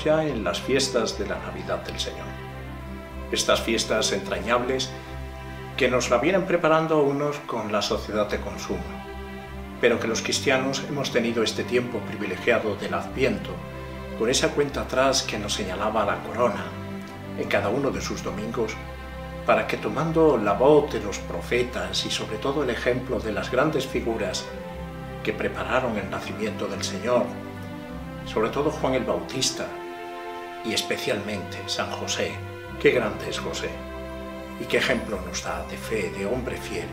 ya en las fiestas de la Navidad del Señor. Estas fiestas entrañables que nos la vienen preparando unos con la sociedad de consumo, pero que los cristianos hemos tenido este tiempo privilegiado del Adviento, con esa cuenta atrás que nos señalaba la corona en cada uno de sus domingos, para que tomando la voz de los profetas y sobre todo el ejemplo de las grandes figuras que prepararon el nacimiento del Señor, sobre todo Juan el Bautista y especialmente San José, qué grande es José y qué ejemplo nos da de fe, de hombre fiel,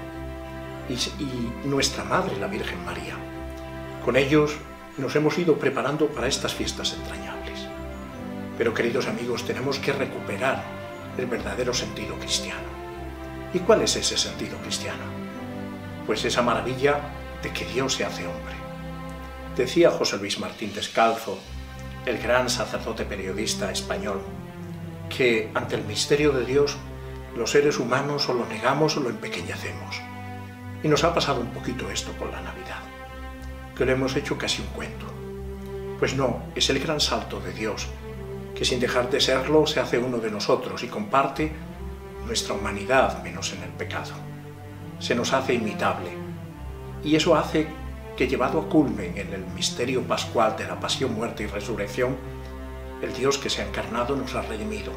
y nuestra Madre la Virgen María. Con ellos nos hemos ido preparando para estas fiestas entrañables. Pero queridos amigos, tenemos que recuperar el verdadero sentido cristiano. ¿Y cuál es ese sentido cristiano? Pues esa maravilla de que Dios se hace hombre. Decía José Luis Martín Descalzo, el gran sacerdote periodista español, que ante el misterio de Dios los seres humanos o lo negamos o lo empequeñecemos. Y nos ha pasado un poquito esto con la Navidad, que lo hemos hecho casi un cuento. Pues no, es el gran salto de Dios, que sin dejar de serlo se hace uno de nosotros y comparte nuestra humanidad menos en el pecado. Se nos hace imitable, y eso hace que, llevado a culmen en el misterio pascual de la pasión, muerte y resurrección, el Dios que se ha encarnado nos ha redimido,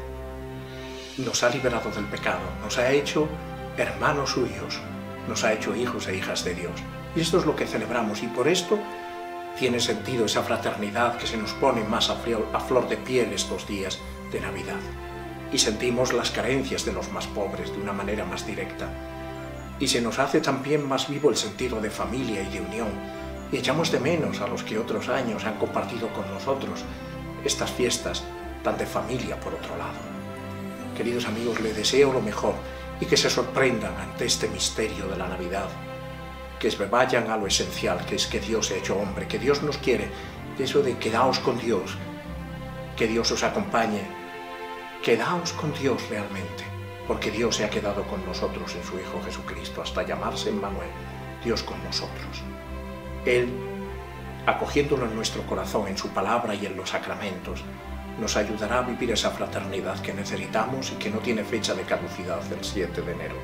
nos ha liberado del pecado, nos ha hecho hermanos suyos, nos ha hecho hijos e hijas de Dios. Y esto es lo que celebramos, y por esto tiene sentido esa fraternidad que se nos pone más a flor de piel estos días de Navidad. Y sentimos las carencias de los más pobres de una manera más directa. Y se nos hace también más vivo el sentido de familia y de unión. Y echamos de menos a los que otros años han compartido con nosotros estas fiestas tan de familia por otro lado. Queridos amigos, les deseo lo mejor y que se sorprendan ante este misterio de la Navidad, que vayan a lo esencial, que es que Dios se ha hecho hombre, que Dios nos quiere, y eso de quedaos con Dios, que Dios os acompañe, quedaos con Dios realmente, porque Dios se ha quedado con nosotros en su Hijo Jesucristo, hasta llamarse Emmanuel, Dios con nosotros. Él, acogiéndolo en nuestro corazón, en su palabra y en los sacramentos, nos ayudará a vivir esa fraternidad que necesitamos y que no tiene fecha de caducidad el 7 de enero.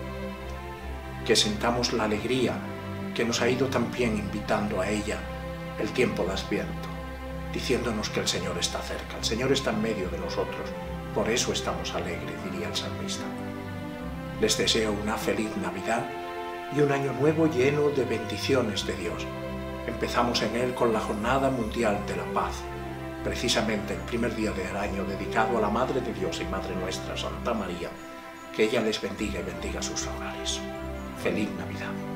Que sintamos la alegría que nos ha ido también invitando a ella el tiempo de Adviento, diciéndonos que el Señor está cerca, el Señor está en medio de nosotros, por eso estamos alegres, diría el salmista. Les deseo una feliz Navidad y un año nuevo lleno de bendiciones de Dios. Empezamos en él con la Jornada Mundial de la Paz, precisamente el primer día del año dedicado a la Madre de Dios y Madre nuestra, Santa María, que ella les bendiga y bendiga sus hogares. Feliz Navidad.